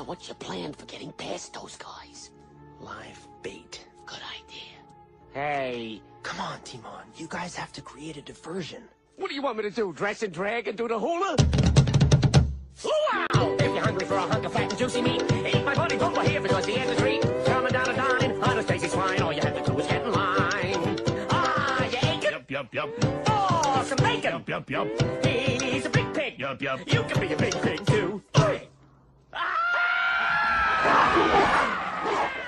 So what's your plan for getting past those guys? Live bait. Good idea. Hey. Come on, Timon. You guys have to create a diversion. What do you want me to do? Dress and drag and do the hula? Wow! If you're hungry for a hunk of fat and juicy meat, eat my buddy over here because the end is treat. Coming down a dine on a Stacy swine. All you have to do is get in line. Ah, you aching? Yup. For some bacon. Yup. He's a big pig. Yup. You can be a big pig too.